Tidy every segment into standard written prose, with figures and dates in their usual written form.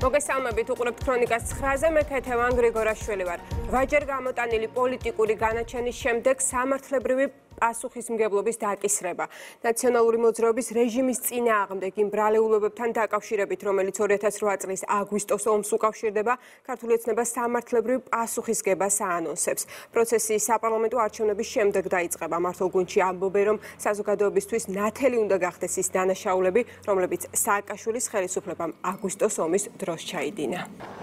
მოგესალმებით, უყურებთ ქრონიკას 9-ზე, მე ქეთევან გრიგორაშვილი ვარ. 8-ჯერ გამოტანილი პოლიტიკური განაჩენის შემდეგ სამართლებრივი პასუხისმგებლობის დაკისრება. ნაციონალური მოძრაობის რეჟიმის წინააღმდეგ იმ ბრალეულობებთან დაკავშირებით, რომელიც 2008 წლის აგვისტოს ომს უკავშირდება, ქართული ოცნება სამართლებრივ პასუხისგებას აანონსებს. პროცესი საპარლამენტო არჩევნების შემდეგ დაიწყება. მართლ გუნდში ამბობენ, რომ საზოგადოებისთვის ნათელი უნდა გახდეს ის დანაშაულები, რომლებიც სააკაშვილის ხელისუფლებამ აგვისტოს ომის დროს ჩაიდინა.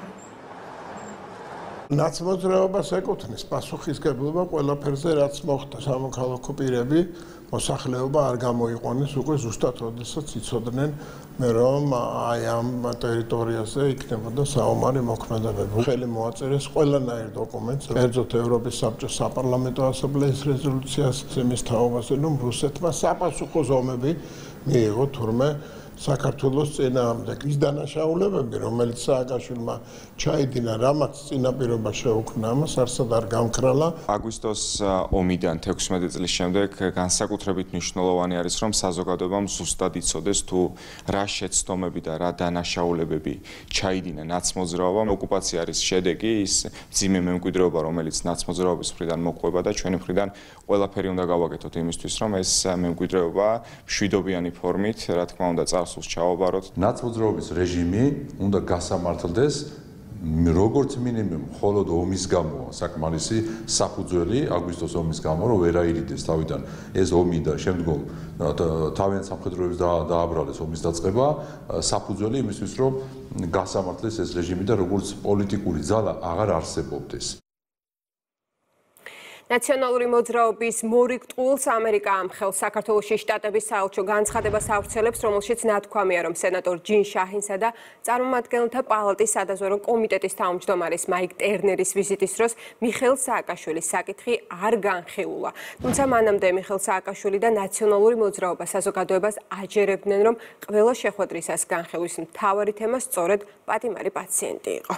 ნაცმოძრაობას ეკუთვნის პასუხისგებლობა ყველაფერზე, რაც მოხდა. სამოქალაქო პირები მოსახლეობა არ გამოიყვანეს უკვე ზუსტად, როდესაც იცოდნენ, რომ აი ამ ტერიტორიაზე იქნებოდა საომარი მოქმედებები. ხელი მოაწერეს ყველანაირ დოკუმენტს, კერძოდ ევროპის საბჭოს საპარლამენტო ასამბლეის რეზოლუციას იმის თაობაზე, რომ რუსეთმა საპასუხო ზომები მიიღო თურმე საქართველოს წინააღმდეგ. ის დანაშაულებები, რომელიც სააკაშვილმა ჩაიდინა, რამაც წინაპირობა შეუქმნა, ამას არსად არ გამქრალა. აგვისტოს ომიდან 16 წლის შემდეგ განსაკუთრებით მნიშვნელოვანი არის, რომ საზოგადოებამ ზუსტად იცოდეს თუ რა შეცდომები და რა დანაშაულებები ჩაიდინა ნაცმოძრაობამ. ოკუპაცია არის შედეგი, ის მძიმე მემკვიდრეობა, რომელიც ნაცმოძრაობის მხრიდან მოყვება და ჩვენი მხრიდან ყველაფერი უნდა გავაკეთოთ იმისთვის, რომ ეს მემკვიდრეობა მშვიდობიანი ფორმით, რა თქმა უნდა, წარსულს ჩაავაბაროთ. ნაცმოძრაობის რეჟიმი უნდა გასამართლდეს როგორც მინიმუმ მხოლოდ ომის გამო, საკმარისი საფუძველი აგვისტოს ომის გამო, რომ ვერ აირიდეს თავიდან ეს ომი და შემდგომ თავიანთ სამხედროებს დააბრალეს ომის დაწყება, საფუძველი იმისთვის, რომ გასამართლეს ეს რეჟიმი და როგორც პოლიტიკური ძალა აღარ არსებობდეს. ნაციონალური მოძრაობის მორიგტყუილს ამერიკა ამხელს საქართველოში შტატების საელჩო განცხადებას ავრცელებს, რომელშიც ნათქვამია, რომ სენატორ ჯინ შაჰინსა და წარმომადგენელთა პალატის სადაზვერვო კომიტეტის თავმჯდომარის მაიკ ტერნერის ვიზიტის დროს მიხეილ სააკაშვილის საკითხი არ განხილულა. თუმცა მანამდე მიხეილ სააკაშვილი და ნაციონალური მოძრაობა საზოგადოებას აჯერებდნენ, რომ ყველა შეხვედრისას განხილვის მთავარი თემა სწორედ პატიმარი პაციენტი იყო.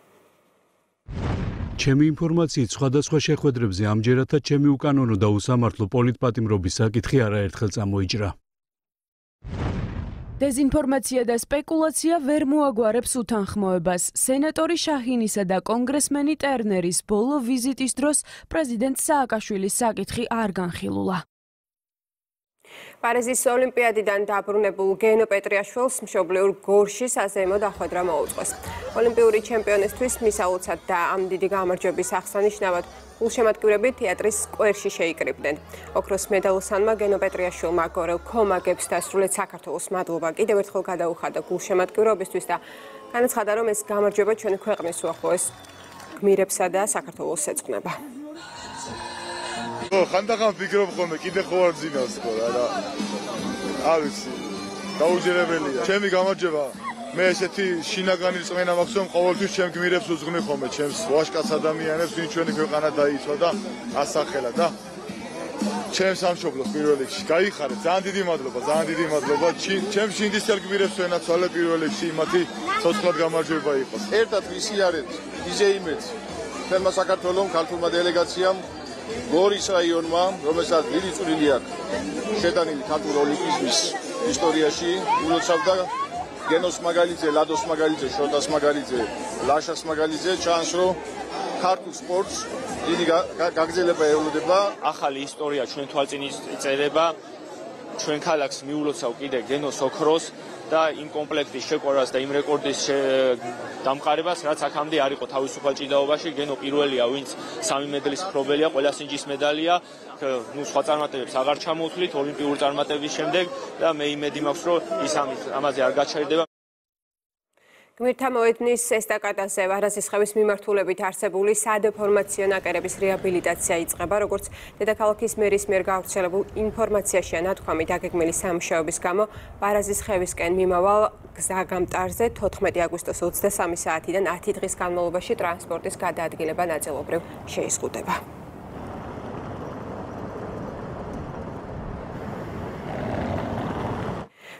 ჩემი ინფორმაციით სხვადასხვა შეხვედრებზე ამჯერადაც ჩემი უკანონო და უსამართლო პოლიტპატიმრობის საკითხი არაერთხელ წამოიჭრა. დეზინფორმაცია და სპეკულაცია ვერ მოაგვარებს უთანხმოებას. სენატორი შაჰინისა და კონგრესმენი ტერნერის ბოლო ვიზიტის დროს პრეზიდენტ სააკაშვილის საკითხი არ განხილულა. პარიზის ოლიმპიადიდან დაბრუნებულ გენო პეტრიაშვილს მშობლიურ გორში საზეიმო დახვედრა მოუწყვეს. ოლიმპიური ჩემპიონისთვის მისაუცად და ამ დიდი გამარჯვების აღსანიშნავად გულშემატკივრები თეატრის სკვერში შეიკრიბნენ. ოქროს მედალოსანმა გენო პეტრიაშვილმა გორელ ქომაგებს დასრულეთ საქართველოს მადლობა კიდევ ერთხელ გადაუხადა გულშემატკივრობისთვის და განაცხადა, რომ ეს გამარჯვება ჩვენი ქვეყნის უახლოეს გმირებსა და საქართველოს ეძღვნება. ხანდახან ვფიქრობ ხოლმე კიდე ხო არ ძინავს ხო რა. არ ვიცი. დაუჯერებელია. ჩემი გამარჯვება. მე ესეთი შინაგანი რწმენა მაქვს, რომ ყოველთვის ჩემ გმირებს უძღვნი ხოლმე, ჩემს ვაჟკაც ადამიანებს, ვინც ჩვენი ქვეყანა დაიცვა და ასახელა და ჩემ სამშობლოს პირველ რიგში. გაიხარეთ, ძალიან დიდი მადლობა, ძალიან დიდი მადლობა. ჩემ შინდისელ გმირებს ვენაცვალე პირველ რიგში, იმათი ცოცხლად გამარჯვება იყოს. ერთად ვისიარეთ, იზეიმეთ თელმა საქართველოს ქართულმა დელეგაციამ გორის რაიონმა, რომელსაც დიდი წვლილი აქვს შეტანილი ქართულ ოლიმპიზმის ისტორიაში, ულოცავდა გენოს მაგალიძე, ლადოს მაგალიძე, შოტას მაგალიძე, ლაშას მაგალიძე, ჩანს რომ ქართულ სპორტს დიდი გაგრძელება ევლოდება. ახალი ისტორია ჩვენ თვალწინ იწერება, ჩვენ ქალაქს მიულოცავ კიდე გენოს ოქროს და იმ კომპლექტის შეკვარას და იმ რეკორდის დამყარებას, რაც აქამდე არ იყო თავისუფალ ჭიდაობაში. გენო პირველია, ვინც 3 მედლის მფლობელია, ყველა სინჯის მედალია. სხვა წარმატებებს აღარ ჩამოვთვლით ოლიმპიური წარმატების შემდეგ და მე იმედი მაქვს, რომ ის ამაზე არ გაჩერდება. გმირთა მოედნის ესტაკადაზე ვარაზისხევის მიმართულებით არსებული სადეფორმაციო ნაკერების რეაბილიტაცია იწყება, როგორც დედაქალაქის მერის მიერ გავრცელებულ ინფორმაციაშია ნათქვამი დაგეგმილი სამუშაოების გამო ვარაზისხევისკენ მიმავალ გზაგამტარზე 14 აგვისტოს 23 საათიდან 10 დღის განმავლობაში ტრანსპორტის გადაადგილება ნაწილობრივ შეიზღუდება.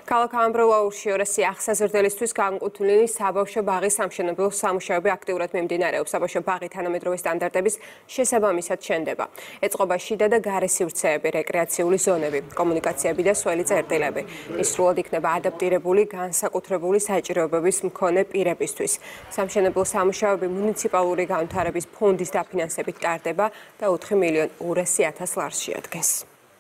ქალაქ ამბროლაურში ორასი აღსაზრდელისთვის განკუთვნილი საბავშვო ბაღის სამშენებლო სამუშაოები აქტიურად მიმდინარეობს. საბავშვო ბაღი თანამედროვე სტანდარტების შესაბამისად შენდება. ეწყობა შიდა და გარე სივრცეები, რეკრეაციული ზონები, კომუნიკაციები და სველი წერტილები. ის სრულად იქნება ადაპტირებული განსაკუთრებული საჭიროებების მქონე პირებისთვის. სამშენებლო სამუშაოები მუნიციპალური განვითარების ფონდის დაფინანსებით ტარდება და 4.200.000 ლარს შეადგენს.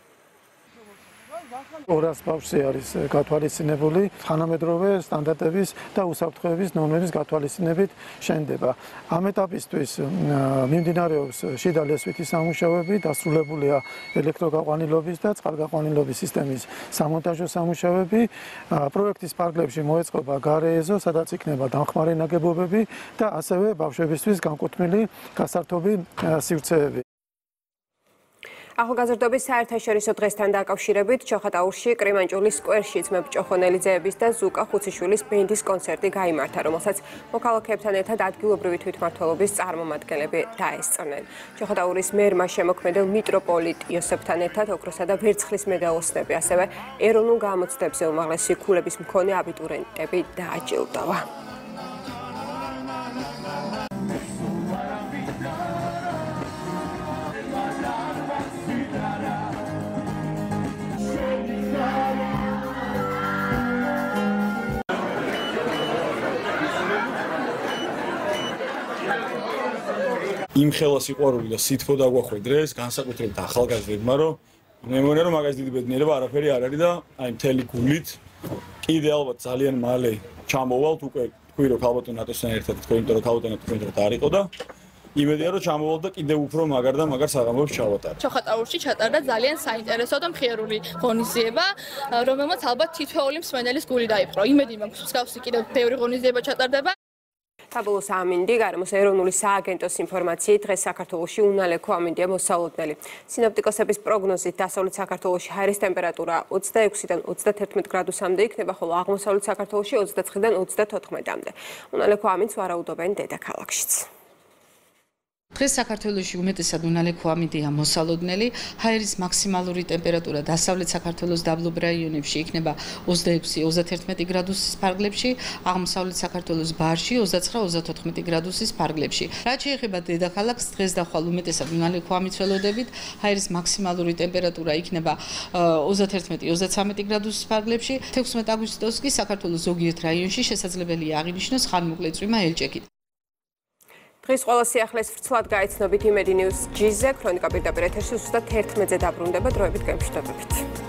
200 ბავშვი არის გათვალისწინებული თანამედროვე სტანდარტების და უსაფრთხოების ნორმების გათვალისწინებით შენდება. ამ ეტაპისთვის მიმდინარეობს შიდა ლესვითი სამუშაოები, დასრულებულია ელექტროგაყვანილობის და წყალგაყვანილობის სისტემის სამონტაჟო სამუშაოები. პროექტის ფარგლებში მოეწყობა გარე ეზო, სადაც იქნება დამხმარე ნაგებობები და ასევე ბავშვებისთვის განკუთვნილი გასართობი სივრცეები. ახალგაზრდობის საერთაშორისო დღესთან დაკავშირებით ჩოხატაურში კრიმანჭულის სკვერში ძმებ ჭოხონელიძეების და ზუკა ხუციშვილის ბენდის კონცერტი გაიმართა, რომელსაც მოქალაქეებთან ერთად ადგილობრივი თვითმმართველობის წარმომადგენლები დაესწრნენ. ჩოხატაურის მერმა შემოქმედელ მიტროპოლიტ იოსებთან ერთად ოქროსა და ვერცხლის მედალოსნები, ასევე ეროვნულ გამოცდებზე უმაღლესი ქულების მქონე აბიტურიენტები დააჯილდოვა. იმ ხელა სიყვარული და სითბო დაგვახვედრეს განსაკუთრებით ახალგაზრდებმა, რომ მე მგონია რომ მაგას დიდი ბედნიერება არაფერი არ არის და აი მთელი გულით კიდე ალბათ ძალიან მალე ჩამოვალთ უკვე თქვი რომ ქალბატონ ნატოსთან ერთად თქვი იმიტომ რომ ქალბატონ ნატოსთან ერთად არ იყო და იმედია რომ ჩამოვალთ და კიდე უფრო მაგარ და მაგარ საღამოებს ჩავატარებთ. ჩოხატაურში ჩატარდა ძალიან საინტერესო და მხიარული ღონისძიება, რომელმაც ალბათ თითოეული მსმენელის გული დაიპყრო. იმედი მაქვს მსგავსი კიდევ ბევრი ღონისძიება ჩატარდება. საბოლოოს ამინდი, გარემოს ეროვნული სააგენტოს ინფორმაციით, დღეს საქართველოში უნალექო ამინდია მოსალოდნელი. სინოპტიკოსების პროგნოზით დასავლეთ საქართველოში ჰაერის ტემპერატურა 26-დან 31 გრადუსამდე იქნება, ხოლო აღმოსავლეთ საქართველოში 29-დან 34-მდე. უნალექო ამინდს ვარაუდობენ დედაქალაქშიც. დღეს საქართველოში უმეტესად უნალექო ამინდია მოსალოდნელი, ჰაერის მაქსიმალური ტემპერატურა დასავლეთ საქართველოს დაბლობ რაიონებში იქნება 26-31 გრადუსის ფარგლებში, აღმოსავლეთ საქართველოს ბარში 29-34 გრადუსის ფარგლებში. რაც შეეხება დედაქალაქს, დღეს და ხვალ უმეტესად უნალექო ამით ველოდებით, ჰაერის მაქსიმალური ტემპერატურა იქნება 31-33 გრადუსის ფარგლებში. 16 აგვისტოს კი საქართველოს ზოგიერთ რაიონში შესაძლებელია აღინიშნოს ხანმოკლე წვიმა ელჭექით. დღეს ყველა სიახლეს ვრცლად გაიცნობით იმედი ნიუს ჯიზე, ქრონიკა პირდაპირ ეთერში 11-ზე დაბრუნდება, დროებით გემშვიდობებით.